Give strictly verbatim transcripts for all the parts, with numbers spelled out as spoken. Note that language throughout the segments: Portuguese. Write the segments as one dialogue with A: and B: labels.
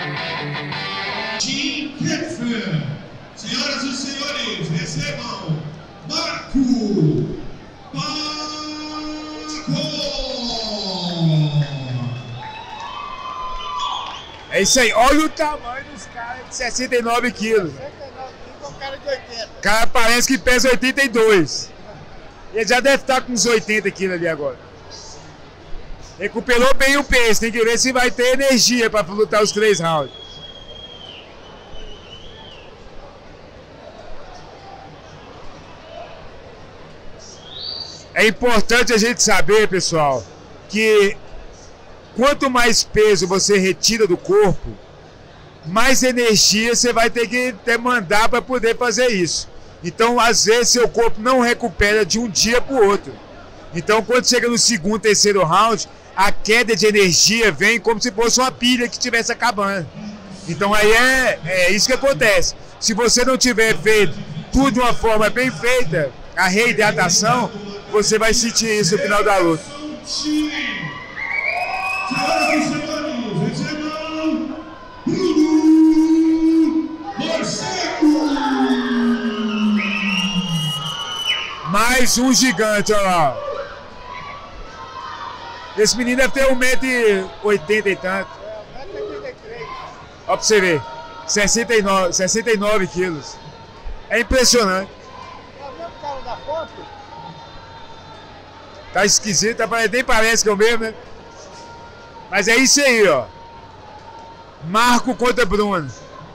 A: Team Kempfer. Senhoras e senhores, recebam Marco Paco.
B: É isso aí, olha o tamanho dos caras de sessenta e nove quilos.
C: Com cara de oitenta.
B: O cara parece que pesa oitenta e dois. Ele já deve estar com uns oitenta quilos ali agora. Recuperou bem o peso, tem que ver se vai ter energia para lutar os três rounds. É importante a gente saber, pessoal, que quanto mais peso você retira do corpo, mais energia você vai ter que demandar para poder fazer isso. Então, às vezes, seu corpo não recupera de um dia para o outro. Então, quando chega no segundo, terceiro round, a queda de energia vem como se fosse uma pilha que estivesse acabando. Então, aí é, é isso que acontece. Se você não tiver feito tudo de uma forma bem feita, a reidratação, você vai sentir isso no final da luta. Mais um gigante, olha lá. Esse menino deve ter um metro e oitenta e tanto.
C: É, um metro e oitenta e três.
B: Ó pra você ver. sessenta e nove, sessenta e nove quilos. É impressionante.
C: É o mesmo cara da foto?
B: Tá esquisito, nem parece que é o mesmo, né? Mas é isso aí, ó. Marco contra Bruno.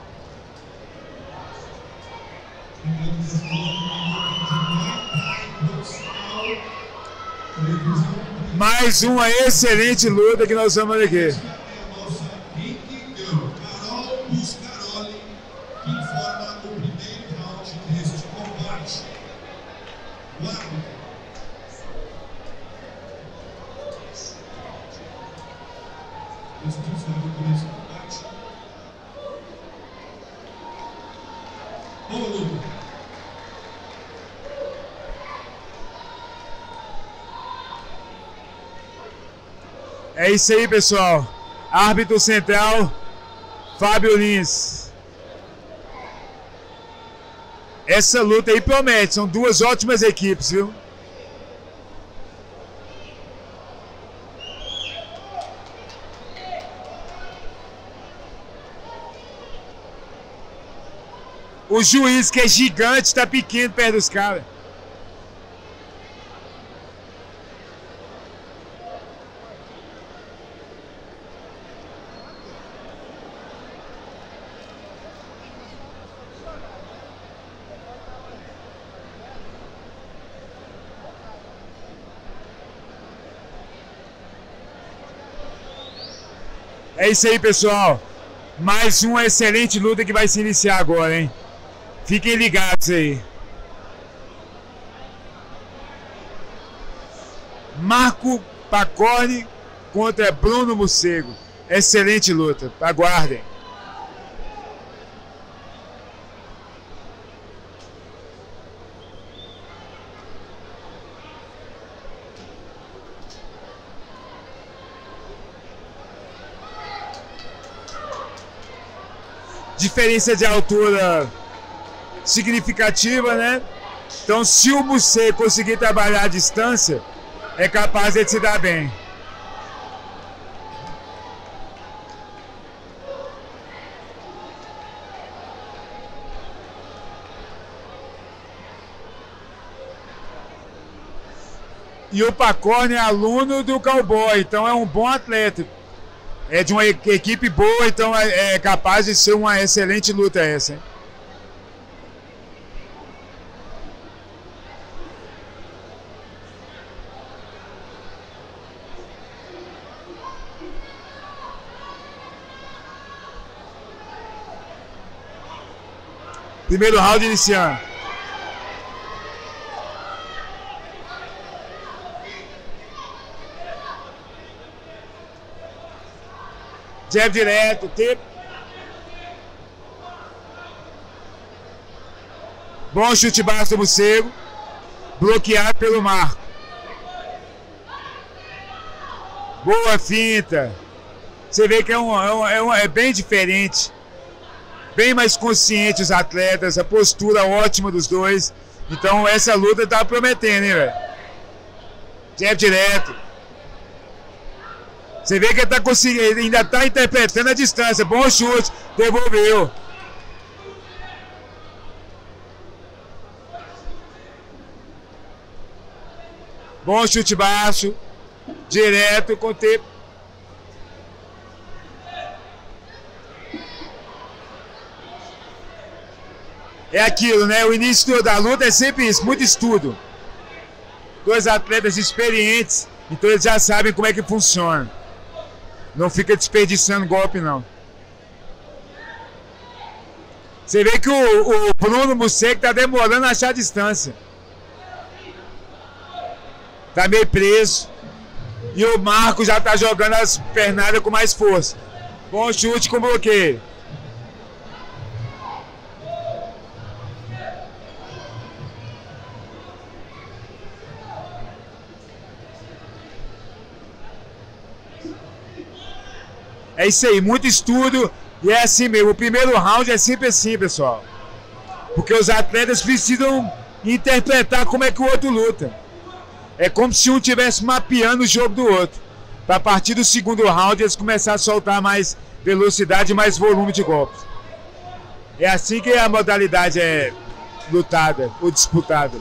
B: Mais uma excelente luta que nós vamos aqui.
A: Carol Buscaroli, que informa o primeiro round deste combate. Uau! Responsável por esse combate. Boa luta.
B: É isso aí, pessoal. Árbitro central, Fábio Lins. Essa luta aí promete, são duas ótimas equipes, viu? O juiz, que é gigante, tá pequeno perto dos caras. É isso aí, pessoal. Mais uma excelente luta que vai se iniciar agora, hein? Fiquem ligados aí. Marco Pacorni contra Bruno Mucego. Excelente luta. Aguardem. Diferença de altura significativa, né? Então, se o Mucego conseguir trabalhar à distância, é capaz de se dar bem. E o Pacorni é aluno do Cowboy, então é um bom atleta. É de uma equipe boa, então é, é capaz de ser uma excelente luta essa, hein? Primeiro round iniciando. Jab direto, tip. Bom chute baixo do Mucego. Bloqueado pelo Marco. Boa finta. Você vê que é, um, é, um, é, um, é bem diferente. Bem mais consciente os atletas, a postura ótima dos dois. Então essa luta tá prometendo, hein, velho? Jab direto. Você vê que ele tá conseguindo, ainda tá interpretando a distância. Bom chute, devolveu. Bom chute baixo, direto, com tempo. É aquilo, né? O início da luta é sempre isso, muito estudo. Dois atletas experientes, então eles já sabem como é que funciona. Não fica desperdiçando golpe, não. Você vê que o, o Bruno Museck tá demorando a achar a distância. Tá meio preso. E o Marco já tá jogando as pernadas com mais força. Bom chute com bloqueio. É isso aí, muito estudo. E é assim mesmo, o primeiro round é sempre assim, pessoal. Porque os atletas precisam interpretar como é que o outro luta. É como se um estivesse mapeando o jogo do outro. Para a partir do segundo round eles começarem a soltar mais velocidade e mais volume de golpes. É assim que a modalidade é lutada ou disputada.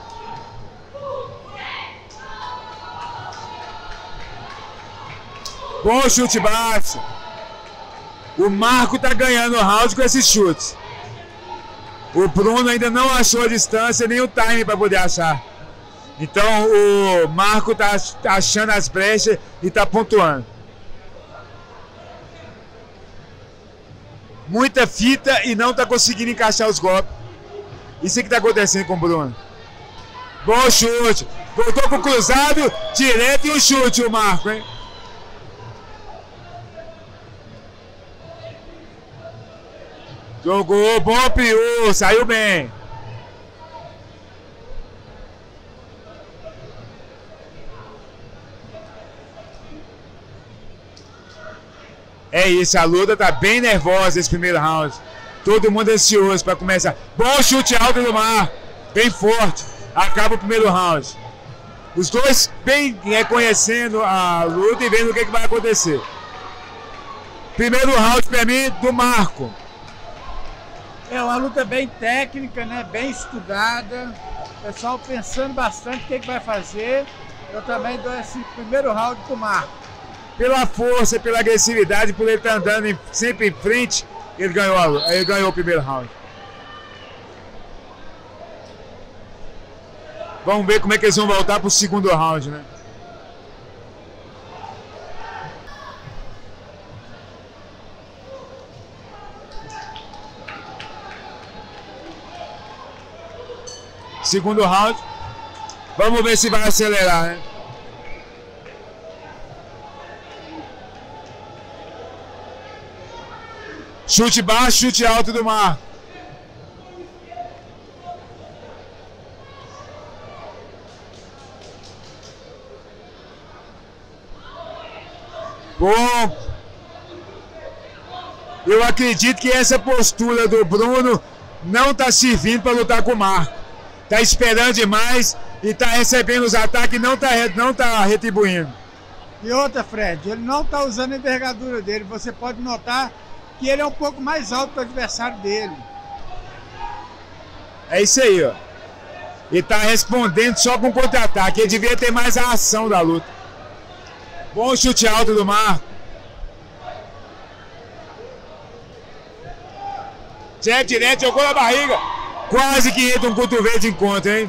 B: Bom chute baixo. O Marco tá ganhando o round com esses chutes. O Bruno ainda não achou a distância nem o time para poder achar. Então o Marco tá achando as brechas e tá pontuando. Muita fita e não tá conseguindo encaixar os golpes. Isso é que tá acontecendo com o Bruno. Bom chute. Voltou pro cruzado, direto e o chute o Marco, hein? Jogou, bom piu, saiu bem. É isso, a luta tá bem nervosa esse primeiro round. Todo mundo ansioso para começar. Bom chute alto do Mar, bem forte. Acaba o primeiro round. Os dois bem reconhecendo a luta e vendo o que, que vai acontecer. Primeiro round para mim do Marco.
C: É uma luta bem técnica, né? Bem estudada. O pessoal pensando bastante o que, que vai fazer. Eu também dou esse primeiro round pro Marco.
B: Pela força, pela agressividade, por ele estar andando em, sempre em frente, ele ganhou, a, ele ganhou o primeiro round. Vamos ver como é que eles vão voltar pro segundo round, né? Segundo round. Vamos ver se vai acelerar, né? Chute baixo, chute alto do Mar. Bom. Eu acredito que essa postura do Bruno não está servindo para lutar com o Marco. Tá esperando demais e tá recebendo os ataques e não tá, não tá retribuindo.
C: E outra, Fred, ele não tá usando a envergadura dele. Você pode notar que ele é um pouco mais alto que o adversário dele.
B: É isso aí, ó. Ele tá respondendo só com contra-ataque. Ele devia ter mais a ação da luta. Bom chute alto do Mar. Jab direto, jogou na barriga. Quase que entra um cotovelo de encontro, hein?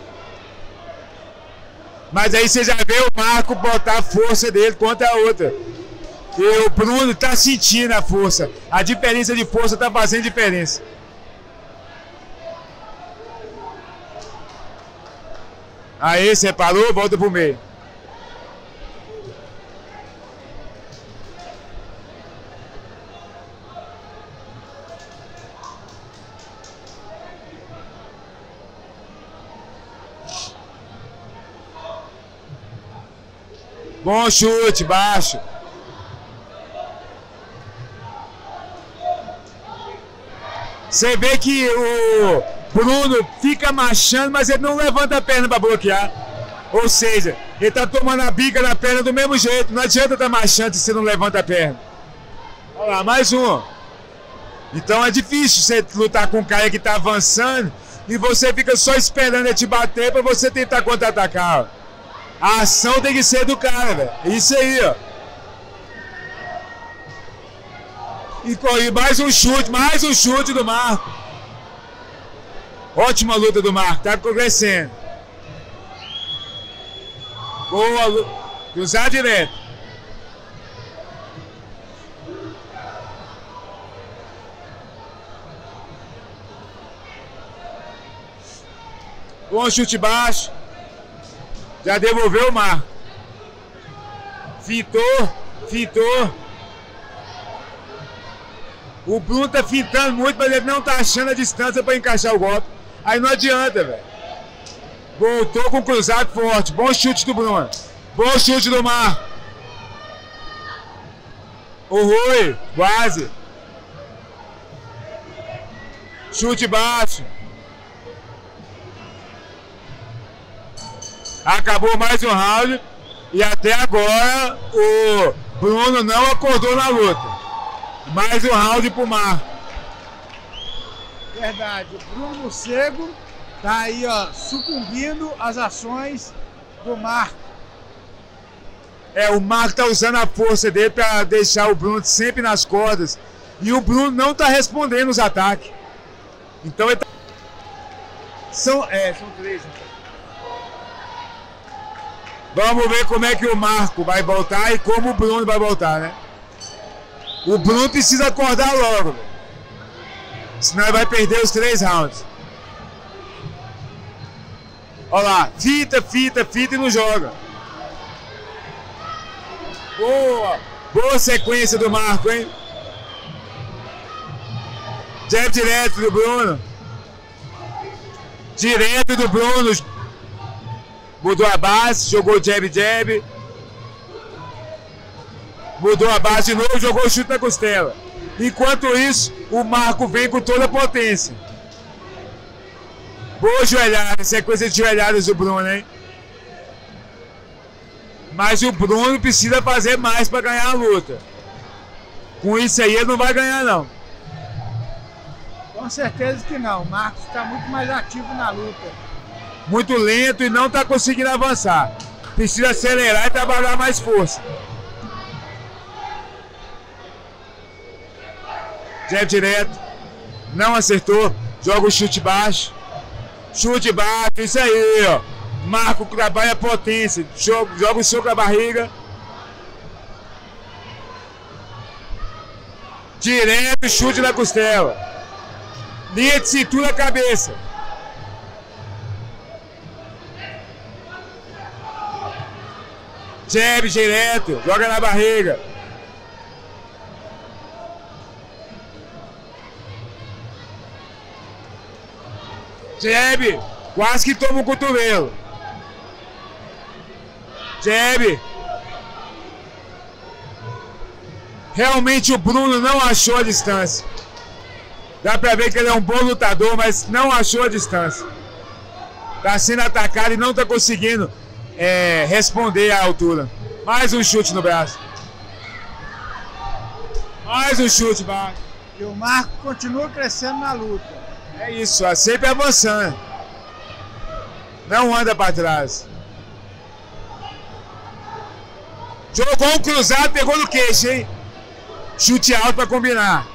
B: Mas aí você já vê o Marco botar a força dele contra a outra. E o Bruno tá sentindo a força. A diferença de força tá fazendo diferença. Aí, separou, volta pro meio. Bom chute, baixo. Você vê que o Bruno fica marchando, mas ele não levanta a perna para bloquear. Ou seja, ele tá tomando a bica na perna do mesmo jeito. Não adianta estar marchando se você não levanta a perna. Olha lá, mais um. Então é difícil você lutar com um cara que tá avançando e você fica só esperando ele te bater para você tentar contra-atacar. A ação tem que ser do cara, velho. É isso aí, ó. E mais um chute, mais um chute do Marco. Ótima luta do Marco, tá progressando. Boa, cruzar direto. Bom chute baixo. Já devolveu o Marco. Fintou, fintou. O Bruno tá fintando muito, mas ele não tá achando a distância para encaixar o golpe. Aí não adianta, velho. Voltou com cruzado forte. Bom chute do Bruno. Bom chute do Marco. O Rui, quase. Chute baixo. Acabou mais um round. E até agora o Bruno não acordou na luta. Mais um round pro Marco.
C: Verdade, o Bruno Morcego tá aí, ó, sucumbindo às ações do Marco.
B: É, o Marco tá usando a força dele para deixar o Bruno sempre nas cordas. E o Bruno não tá respondendo os ataques. Então ele tá... São, é, são três. Vamos ver como é que o Marco vai voltar e como o Bruno vai voltar, né? O Bruno precisa acordar logo, véio. Senão ele vai perder os três rounds. Olha lá, fita, fita, fita e não joga. Boa, boa sequência do Marco, hein? Jab direto do Bruno. Direto do Bruno. Mudou a base, jogou jab, jab. Mudou a base de novo, jogou o chute na costela. Enquanto isso, o Marco vem com toda a potência. Boa joelhada, sequência de joelhadas do Bruno, hein? Mas o Bruno precisa fazer mais para ganhar a luta. Com isso aí ele não vai ganhar, não.
C: Com certeza que não. O Marcos está muito mais ativo na luta.
B: Muito lento e não está conseguindo avançar. Precisa acelerar e trabalhar mais força. Jab direto. Não acertou. Joga o chute baixo. Chute baixo. Isso aí, ó. Marco trabalha a potência. Joga, joga o soco na barriga. Direto, chute na costela. Linha de cintura, cabeça. Jab direto. Joga na barriga. Jab, quase que toma o cotovelo. Jab. Realmente o Bruno não achou a distância. Dá pra ver que ele é um bom lutador, mas não achou a distância. Tá sendo atacado e não tá conseguindo é, responder à altura. Mais um chute no braço. Mais um chute baixo.
C: E o Marco continua crescendo na luta.
B: É isso, ó, sempre avançando. Não anda para trás. Jogou um cruzado, pegou no queixo, hein? Chute alto para combinar.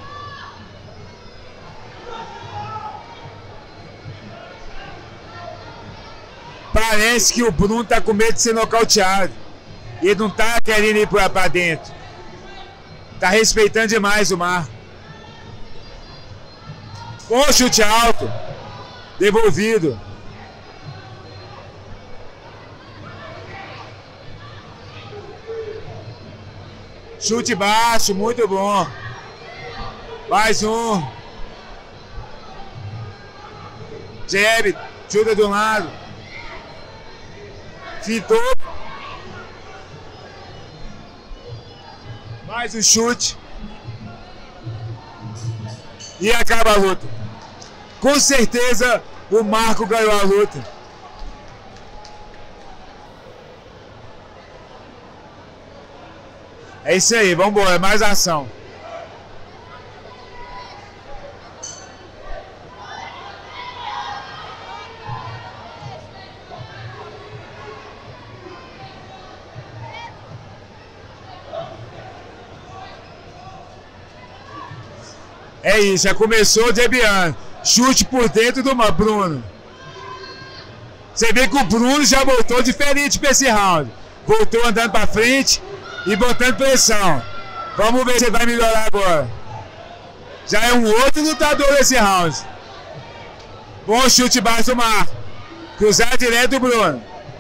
B: Parece que o Bruno tá com medo de ser nocauteado. Ele não tá querendo ir para dentro. Tá respeitando demais o Marco. Bom chute alto. Devolvido. Chute baixo, muito bom. Mais um. Jab, chuta do lado. Fintou. Mais um chute. E acaba a luta. com certeza o Marco ganhou a luta. É isso aí, vamos embora, mais ação. É isso, já começou o Debian. Chute por dentro do Bruno. Você vê que o Bruno já voltou diferente para esse round. Voltou andando para frente e botando pressão. Vamos ver se vai melhorar agora. Já é um outro lutador nesse round. Bom chute baixo do Marco. Cruzar direto do Bruno.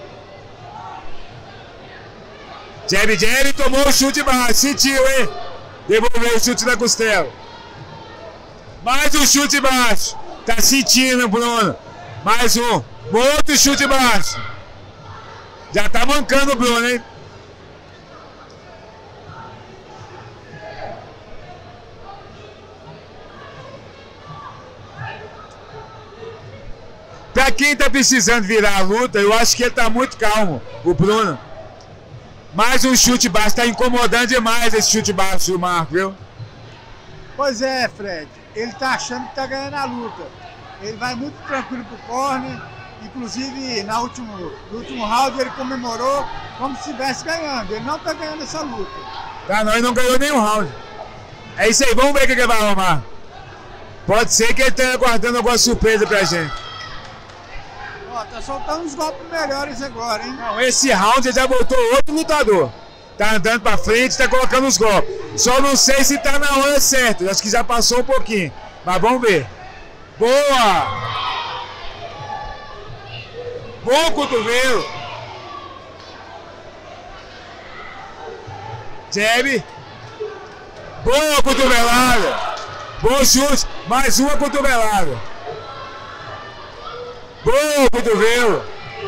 B: Jab, jab, tomou o chute baixo. Sentiu, hein? Devolveu o chute na costela. Mais um chute baixo. Tá sentindo, Bruno. Mais um. Outro chute baixo. Já tá mancando o Bruno, hein? Pra quem tá precisando virar a luta, eu acho que ele tá muito calmo, o Bruno. Mais um chute baixo. Tá incomodando demais esse chute baixo do Marco, viu?
C: Pois é, Fred. Ele tá achando que tá ganhando a luta. Ele vai muito tranquilo pro corner. Inclusive, na último, no último round, ele comemorou como se estivesse ganhando. Ele não tá ganhando essa luta.
B: Tá, não, ele não ganhou nenhum round. É isso aí, vamos ver o que ele vai arrumar. Pode ser que ele esteja guardando alguma surpresa pra gente.
C: Ó, tá soltando uns golpes melhores agora, hein?
B: Não, esse round ele já botou outro lutador. Tá andando pra frente, tá colocando os golpes. Só não sei se tá na hora certa. Acho que já passou um pouquinho. Mas vamos ver. Boa! Bom cotovelo. Jab. Boa cotovelada. Bom chute. Mais uma cotovelada. Boa cotovelo.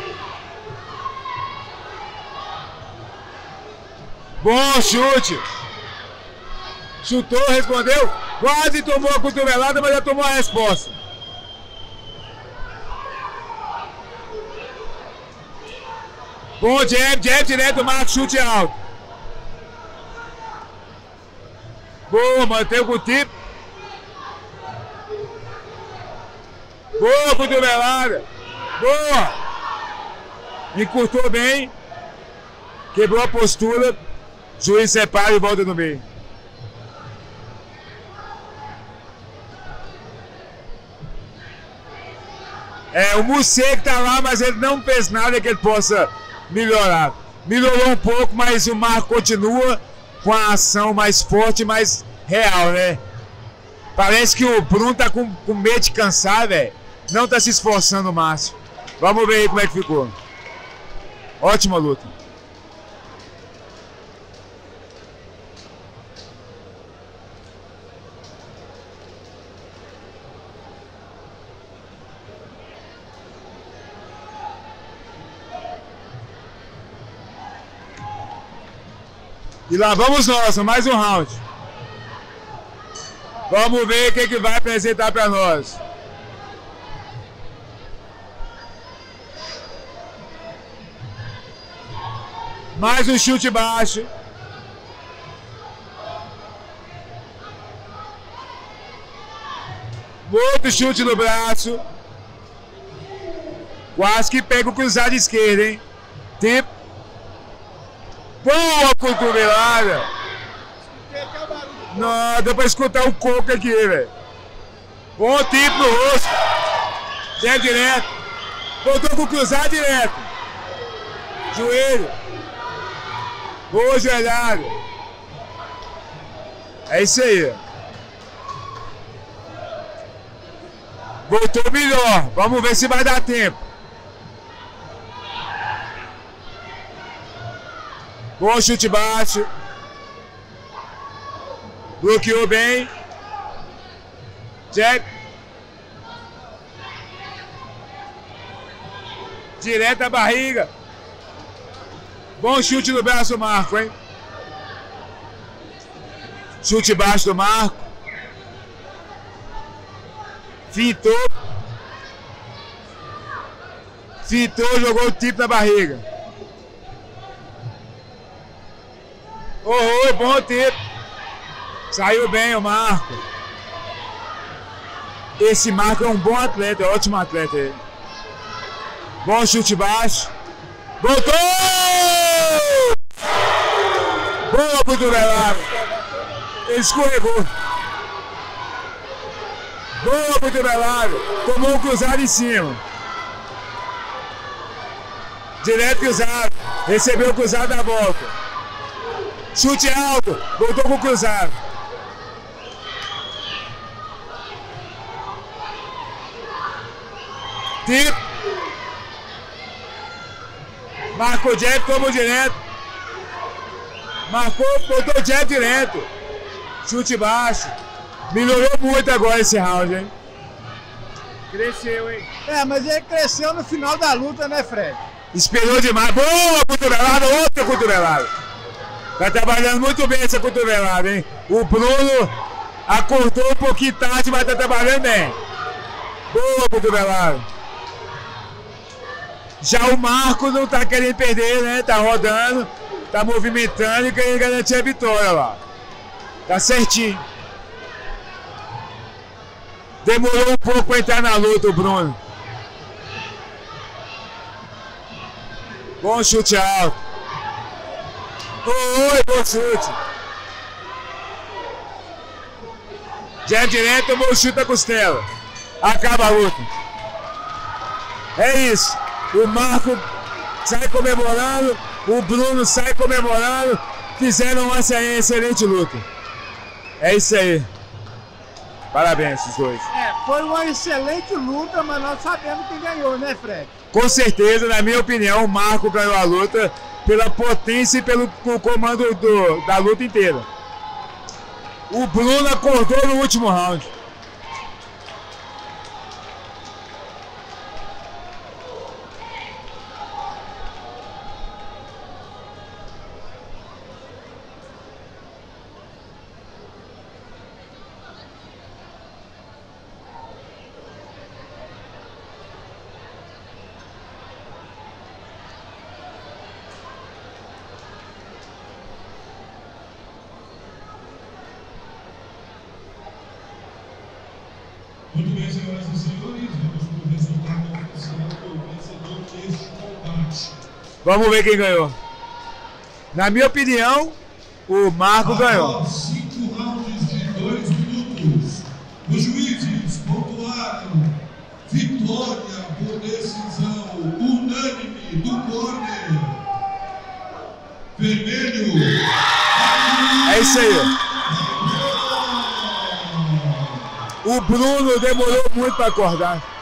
B: Bom chute. Chutou, respondeu. Quase tomou a cotovelada, mas já tomou a resposta. Bom jab, jab direto, Marco, chute alto. Boa, manteve o tipo. Boa cotovelada. Boa. Encurtou bem. Quebrou a postura. Juiz separa e volta no meio. É, o Museco tá lá, mas ele não fez nada que ele possa melhorar. Melhorou um pouco, mas o Marco continua com a ação mais forte, mais real, né? Parece que o Bruno tá com, com medo de cansar, velho. Não tá se esforçando o máximo. Vamos ver aí como é que ficou. Ótima luta. E lá vamos nós, mais um round. Vamos ver o que, que vai apresentar para nós. Mais um chute baixo. Outro chute no braço. Quase que pega o cruzado esquerdo, hein? Tempo. Boa cotovelada! Não, deu pra escutar o coco aqui, velho. Bom tipo no rosto. Jab direto. Voltou com cruzar direto. Joelho. Boa joelhada. É isso aí. Voltou melhor. Vamos ver se vai dar tempo. Bom chute baixo. Bloqueou bem. Jab. Direto à barriga. Bom chute no braço do Marco, hein? Chute baixo do Marco. Fintou. Fitou, jogou o tipo na barriga. Oh, oh, bom tipo. Saiu bem o Marco. Esse Marco é um bom atleta, é um ótimo atleta ele. Bom chute baixo. Voltou! Boa cotovelada. Ele escorregou. Boa cotovelada. Tomou um cruzado em cima. Direto cruzado. Recebeu o cruzado da volta. Chute alto. Voltou com o cruzado. Tiro. Marcou o jab, tomou direto. Marcou, botou o jab direto. Chute baixo. Melhorou muito agora esse round, hein? Cresceu, hein?
C: É, mas ele cresceu no final da luta, né, Fred?
B: Esperou demais. Boa cotovelada, outra cotovelada. Tá trabalhando muito bem essa cotovelada, hein? O Bruno acordou um pouquinho tarde, mas tá trabalhando bem. Boa cotovelada. Já o Marco não tá querendo perder, né? Tá rodando, tá movimentando e querendo garantir a vitória lá. Tá certinho. Demorou um pouco para entrar na luta o Bruno. Bom chute alto. Oi, bom chute. Jab direto, tomou o chute da costela. Acaba a luta. É isso. O Marco sai comemorando, o Bruno sai comemorando. Fizeram uma excelente luta. É isso aí. Parabéns, os dois.
C: É, foi uma excelente luta, mas nós sabemos quem ganhou, né, Fred?
B: Com certeza, na minha opinião, o Marco ganhou a luta pela potência e pelo comando do, da luta inteira. O Bruno acordou no último round.
A: Muito bem, senhoras e senhores, vamos para o resultado oficial do vencedor deste combate.
B: Vamos ver quem ganhou. Na minha opinião, o Marco
A: Após
B: ganhou.
A: cinco rounds de dois minutos, os juízes pontuaram vitória por decisão unânime do corner vermelho.
B: É isso aí. O Bruno demorou muito para acordar.